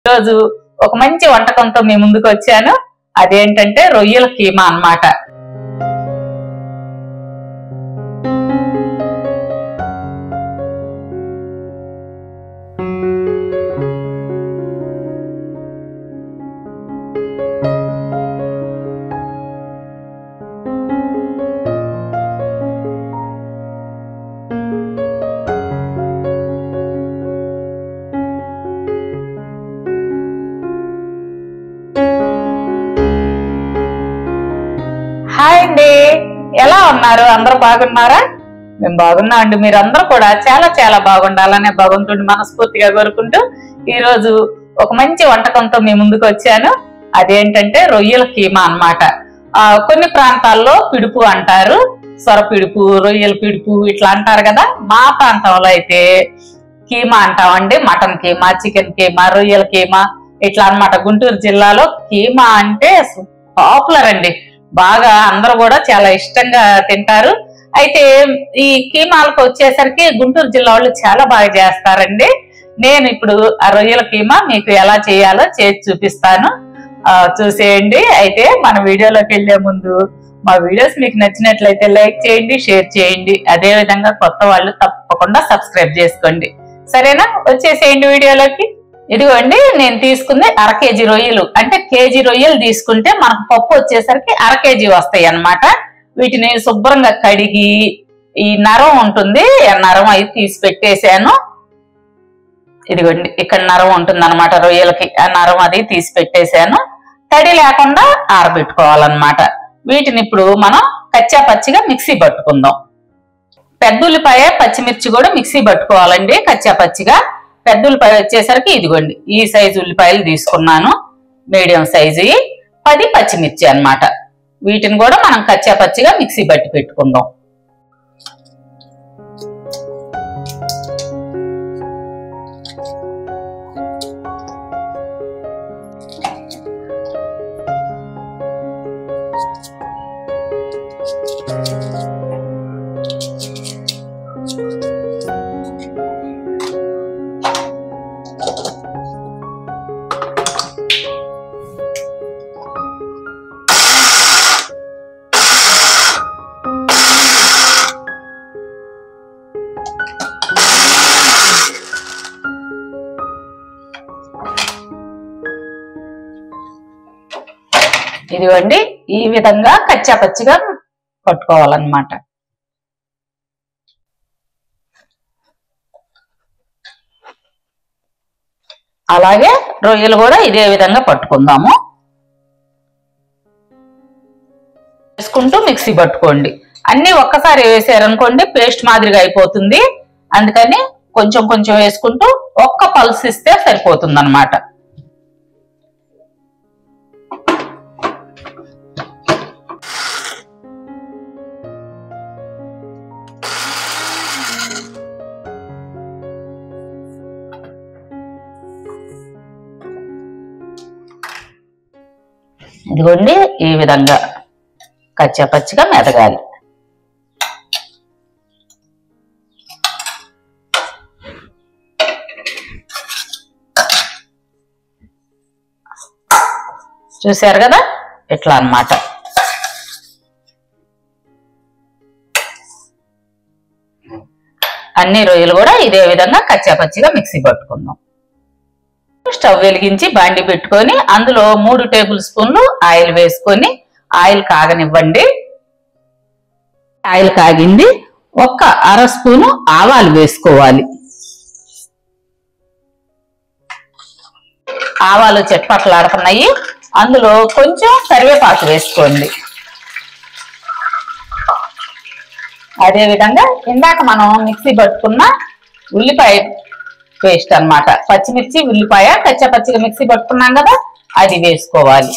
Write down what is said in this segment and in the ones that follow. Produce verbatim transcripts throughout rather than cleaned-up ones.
ఈరోజు ఒక మంచి వంటకంతో మీ ముందుకు వచ్చాను. అదేంటంటే రొయ్యల కీమా అన్నమాట. హాయ్ అండి, ఎలా ఉన్నారు? అందరూ బాగున్నారా? మేము బాగున్నా అండి. మీరందరూ కూడా చాలా చాలా బాగుండాలనే భగవంతుడిని మనస్ఫూర్తిగా కోరుకుంటూ ఈ రోజు ఒక మంచి వంటకంతో మీ ముందుకు వచ్చాను. అదేంటంటే రొయ్యల కీమా అన్నమాట. ఆ కొన్ని ప్రాంతాల్లో పిడుపు అంటారు, సొర పిడుపు, రొయ్యల పిడుపు ఇట్లా అంటారు కదా. మా ప్రాంతంలో అయితే కీమా అంటామండి. మటన్ కీమా, చికెన్ కీమా, రొయ్యల కీమా ఇట్లా అన్నమాట. గుంటూరు జిల్లాలో కీమా అంటే పాపులర్ అండి. బాగా అందరూ కూడా చాలా ఇష్టంగా తింటారు. అయితే ఈ కీమాలకు వచ్చేసరికి గుంటూరు జిల్లా వాళ్ళు చాలా బాగా చేస్తారండి. నేను ఇప్పుడు ఆ రొయ్యల కీమా మీకు ఎలా చేయాలో చేసి చూపిస్తాను, ఆ చూసేయండి. అయితే మన వీడియోలోకి వెళ్లే ముందు మా వీడియోస్ మీకు నచ్చినట్లయితే లైక్ చేయండి, షేర్ చేయండి. అదే విధంగా కొత్త వాళ్ళు తప్పకుండా సబ్స్క్రైబ్ చేసుకోండి. సరేనా? వచ్చేసేయండి వీడియోలోకి. ఇదిగోండి, నేను తీసుకుంది అర కేజీ రొయ్యలు. అంటే కేజీ రొయ్యలు తీసుకుంటే మనకు పప్పు వచ్చేసరికి అర కేజీ వస్తాయి అన్నమాట. వీటిని శుభ్రంగా కడిగి ఈ నరం ఉంటుంది, నరం అయితే తీసి పెట్టేశాను. ఇదిగోండి, ఇక్కడ నరం ఉంటుంది అనమాట రొయ్యలకి. ఆ నరం అది తీసి పెట్టేశాను. తడి లేకుండా ఆరబెట్టుకోవాలన్నమాట. వీటిని ఇప్పుడు మనం కచ్చా పచ్చిగా మిక్సీ పట్టుకుందాం. పెద్ద ఉల్లిపాయ, పచ్చిమిర్చి కూడా మిక్సీ పట్టుకోవాలండి కచ్చా పచ్చిగా. పెద్ద ఉల్లిపాయ వచ్చేసరికి ఇదిగోండి ఈ సైజు ఉల్లిపాయలు తీసుకున్నాను, మీడియం సైజు. పది పచ్చిమిర్చి అన్నమాట. వీటిని కూడా మనం కచ్చా పచ్చిగా మిక్సీ పట్టి పెట్టుకుందాం. ఇదిగోండి, ఈ విధంగా కచ్చా పచ్చిగా పట్టుకోవాలన్నమాట. అలాగే రొయ్యలు కూడా ఇదే విధంగా పట్టుకుందాము. వేసుకుంటూ మిక్సీ పట్టుకోండి. అన్ని ఒక్కసారి వేసారనుకోండి పేస్ట్ మాదిరిగా అయిపోతుంది. అందుకని కొంచెం కొంచెం వేసుకుంటూ ఒక్క పల్స్ ఇస్తే సరిపోతుంది అన్నమాట. ఇదిగోండి, ఈ విధంగా కచ్చా పచ్చిగా మెదగాలి. చూశారు కదా, ఇట్లా అన్నమాట. అన్ని రొయ్యలు కూడా ఇదే విధంగా కచ్చా పచ్చిగా మిక్సీ పట్టుకుందాం. స్టవ్ వెలిగించి బాండి పెట్టుకొని అందులో మూడు టేబుల్ స్పూన్లు ఆయిల్ వేసుకొని ఆయిల్ కాగనివ్వండి. ఆయిల్ కాగింది. ఒక్క అర స్పూను ఆవాలు వేసుకోవాలి. ఆవాలు చెట్పట్లాడుతున్నాయి. అందులో కొంచెం కరివేపాకు వేసుకోండి. అదే విధంగా ఇందాక మనం మిక్సీ పట్టుకున్న ఉల్లిపాయ పేస్ట్ అన్నమాట. పచ్చిమిర్చి, ఉల్లిపాయ కచ్చా పచ్చిగా మిక్సీ పట్టుకున్నాం కదా, అది వేసుకోవాలి.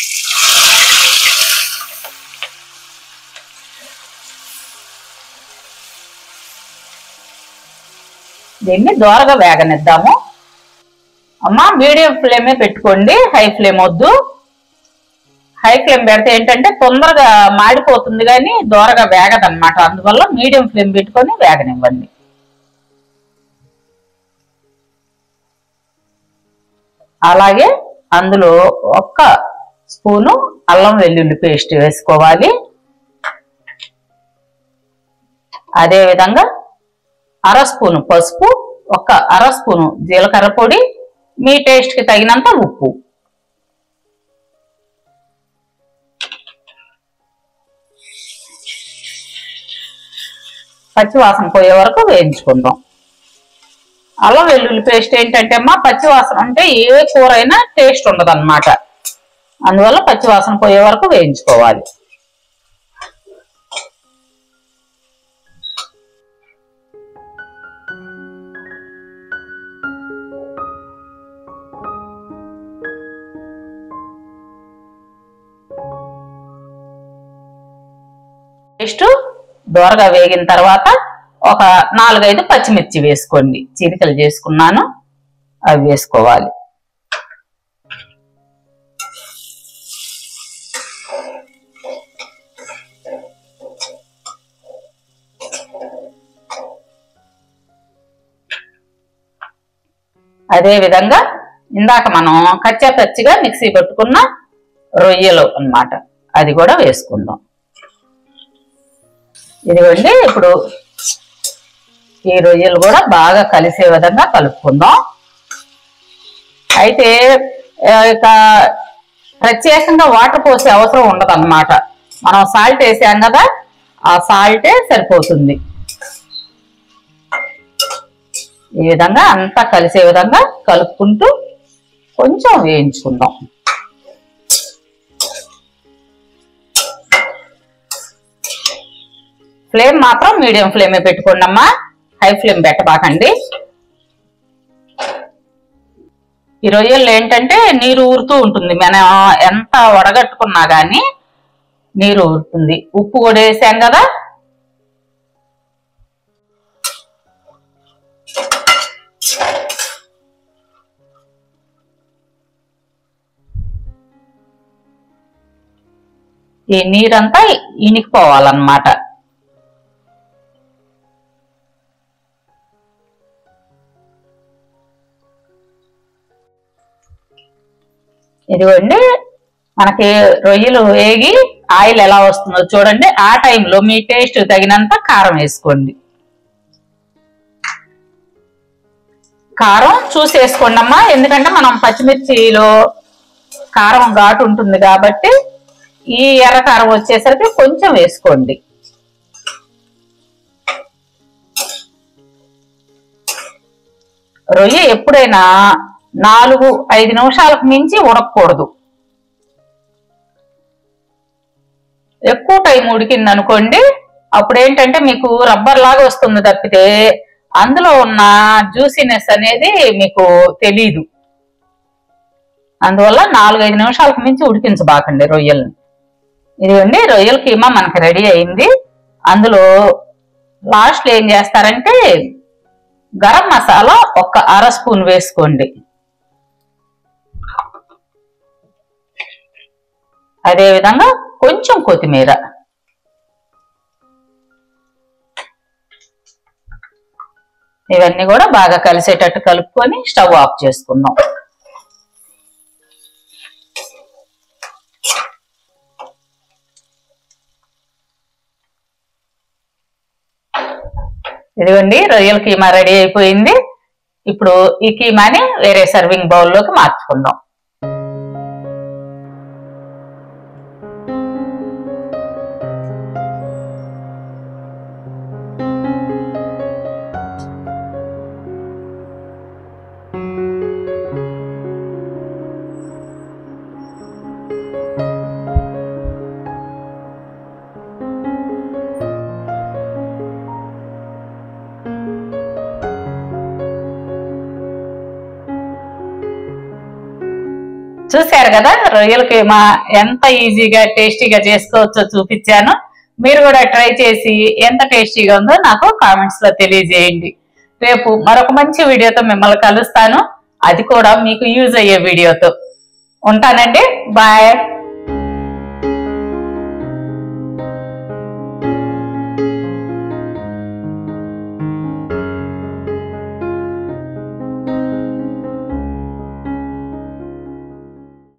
దీన్ని దోరగా వేగనిద్దాము. అమ్మా మీడియం ఫ్లేమే పెట్టుకోండి, హై ఫ్లేమ్ వద్దు. హై ఫ్లేమ్ పెడితే ఏంటంటే తొందరగా మాడిపోతుంది కానీ దోరగా వేగదన్నమాట. అందువల్ల మీడియం ఫ్లేమ్ పెట్టుకొని వేగనివ్వండి. అలాగే అందులో ఒక్క స్పూను అల్లం వెల్లుల్లి పేస్ట్ వేసుకోవాలి. అదే విధంగా అర స్పూను పసుపు, ఒక అర స్పూను జీలకర్ర పొడి, మీ టేస్ట్ కి తగినంత ఉప్పు. పచ్చివాసన పోయే వరకు వేయించుకుందాం. అల్లం వెల్లుల్లి పేస్ట్ ఏంటంటే అమ్మా పచ్చివాసన అంటే ఏ కూర అయినా టేస్ట్ ఉండదు అన్నమాట. అందువల్ల పచ్చివాసన పోయే వరకు వేయించుకోవాలి. పేస్ట్ దోరగా వేగిన తర్వాత ఒక నాలుగైదు పచ్చిమిర్చి వేసుకోండి. చీలికలు చేసుకున్నాను, అవి వేసుకోవాలి. అదే విధంగా ఇందాక మనం కచ్చా పచ్చిగా మిక్సీ పట్టుకున్న రొయ్యలు అన్నమాట, అది కూడా వేసుకుందాం. ఇదిగోండి, ఇప్పుడు ఈ రొయ్యలు కూడా బాగా కలిసే విధంగా కలుపుకుందాం. అయితే ఇక ప్రత్యేకంగా వాటర్ పోసే అవసరం ఉండదు అన్నమాట. మనం సాల్ట్ వేసాం కదా, ఆ సాల్టే సరిపోతుంది. ఈ విధంగా అంతా కలిసే విధంగా కలుపుకుంటూ కొంచెం వేయించుకుందాం. ఫ్లేమ్ మాత్రం మీడియం ఫ్లేమే పెట్టుకోండి అమ్మా, హై ఫ్లేమ్ పెట్టబాకండి. ఈ రొయ్యలు ఏంటంటే నీరు ఊరుతూ ఉంటుంది, మనం ఎంత వడగట్టుకున్నా గానీ నీరు ఊరుతుంది. ఉప్పు కూడా వేసాం కదా. ఈ నీరంతా ఇనికిపోవాలన్నమాట. ఇదిగోండి, మనకి రొయ్యలు వేగి ఆయిల్ ఎలా వస్తుందో చూడండి. ఆ టైంలో మీ టేస్ట్ తగినంత కారం వేసుకోండి. కారం చూసి వేసుకోండి అమ్మా, ఎందుకంటే మనం పచ్చిమిర్చిలో కారం ఘాటు ఉంటుంది కాబట్టి ఈ ఎర్ర కారం వచ్చేసరికి కొంచెం వేసుకోండి. రొయ్య ఎప్పుడైనా నాలుగు ఐదు నిమిషాలకు మించి ఉడకకూడదు. ఎక్కువ టైం ఉడికింది అనుకోండి, అప్పుడు ఏంటంటే మీకు రబ్బర్ లాగా వస్తుంది తప్పితే అందులో ఉన్న జ్యూసీనెస్ అనేది మీకు తెలీదు. అందువల్ల నాలుగైదు నిమిషాలకు మించి ఉడికించబాకండి రొయ్యల్ని. ఇదిగోండి, రొయ్యల కీమా మనకి రెడీ అయింది. అందులో లాస్ట్ ఏం చేస్తారంటే గరం మసాలా ఒక అర స్పూన్ వేసుకోండి. అదే విధంగా కొంచెం కొత్తిమీర. ఇవన్నీ కూడా బాగా కలిసేటట్టు కలుపుకొని స్టవ్ ఆఫ్ చేసుకుందాం. ఇదిగోండి, రొయ్యల కీమా రెడీ అయిపోయింది. ఇప్పుడు ఈ కీమాని వేరే సర్వింగ్ బౌల్లోకి మార్చుకుందాం. చూశారు కదా, రొయ్యల కీమా ఎంత ఈజీగా టేస్టీగా చేసుకోవచ్చో చూపించాను. మీరు కూడా ట్రై చేసి ఎంత టేస్టీగా ఉందో నాకు కామెంట్స్ లో తెలియజేయండి. రేపు మరొక మంచి వీడియోతో మిమ్మల్ని కలుస్తాను, అది కూడా మీకు యూజ్ అయ్యే వీడియోతో. ఉంటానండి, బాయ్.